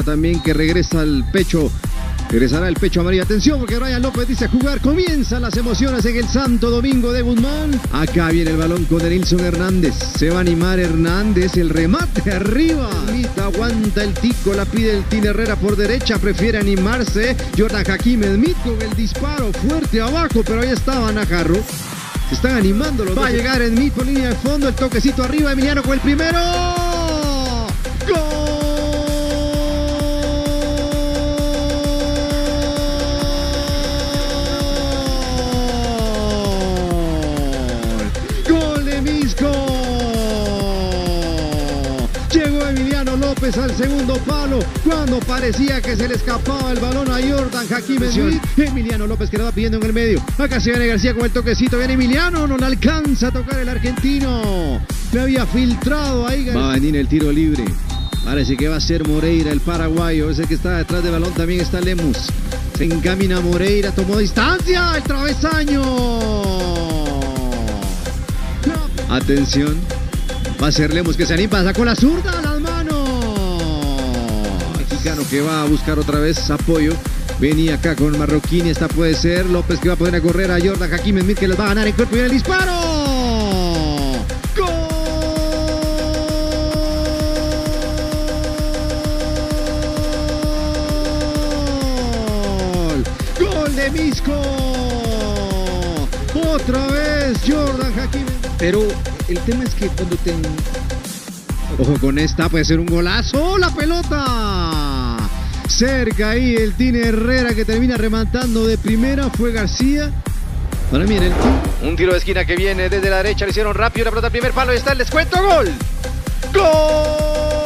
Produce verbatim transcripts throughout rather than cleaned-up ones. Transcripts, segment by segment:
también que regresa al pecho. Regresará el pecho amarillo. Atención porque Brian López dice jugar. Comienzan las emociones en el Santo Domingo de Guzmán. Acá viene el balón con Denilson Hernández. Se va a animar Hernández. El remate arriba. Smith aguanta el tico. La pide el Tine Herrera por derecha. Prefiere animarse. Jordan Hakim Smith con el disparo fuerte abajo. Pero ahí estaba Najarro. Se están animando los dos. Va a llegar Smith por línea de fondo. El toquecito arriba. Emiliano con el primero. ¡Gol! Llegó Emiliano López al segundo palo cuando parecía que se le escapaba el balón a Jordan Hakim Smith. Emiliano López que lo va pidiendo en el medio. Acá se viene García con el toquecito. Viene Emiliano, no le alcanza a tocar el argentino. Le había filtrado ahí. Va a venir el tiro libre. Parece que va a ser Moreira, el paraguayo. Ese que está detrás del balón también está Lemus. Se encamina Moreira, tomó distancia. El travesaño. Atención. Va a ser Lemus que se anima, sacó la zurda a las manos. Mexicano que va a buscar otra vez apoyo. Venía acá con Marroquín, esta puede ser. López que va a poder a correr a Jordan Hakim Smith que les va a ganar en cuerpo y viene el disparo. ¡Gol! ¡Gol de Misco! Otra vez Jordan Hakim. Pero el tema es que cuando te... Ojo con esta, puede ser un golazo. ¡La pelota! Cerca ahí el Tine Herrera que termina rematando de primera. Fue García. Ahora miren. Un tiro de esquina que viene desde la derecha. Lo hicieron rápido. La pelota al primer palo. Y está el descuento. ¡Gol! ¡Gol!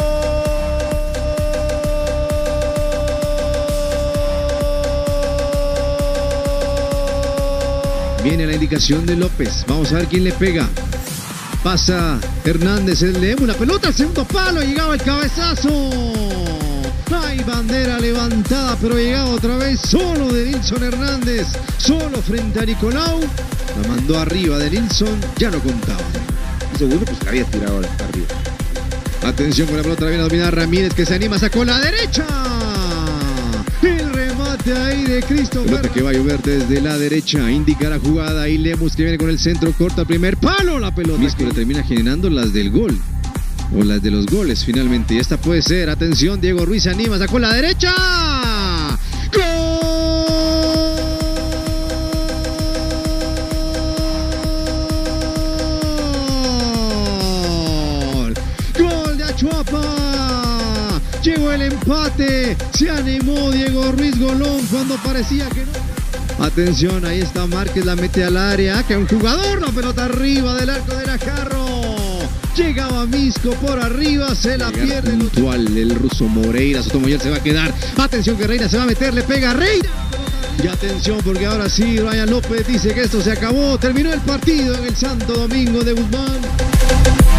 Viene la indicación de López. Vamos a ver quién le pega. Pasa Hernández, el Lemus, la pelota al segundo palo, llegaba el cabezazo. Hay bandera levantada, pero llegaba otra vez solo Denilson Hernández, solo frente a Nicolau. La mandó arriba Denilson, ya no contaba. Segundo, pues la había tirado arriba. Atención con la pelota, la viene a dominar Ramírez que se anima, sacó la derecha. El remate ahí de Christopher. Pelota que va a llover desde la derecha, indica la jugada. Y Lemus que viene con el centro, corta el primer palo. La pelota Misco que le termina generando las del gol. O las de los goles finalmente. Y esta puede ser, atención, Diego Ruiz se anima, sacó la derecha. ¡Gol! ¡Gol de Achuapa! Llegó el empate, se animó Diego Ruiz Golón cuando parecía que no. Atención, ahí está Márquez, la mete al área, que un jugador, la pelota arriba del arco de Najarro. Llegaba Misco por arriba, se la Llega pierde. Puntual el ruso Moreira, Sotomayor se va a quedar. Atención que Reina se va a meter, le pega a Reina. Y atención porque ahora sí, Brian López dice que esto se acabó. Terminó el partido en el Santo Domingo de Guzmán.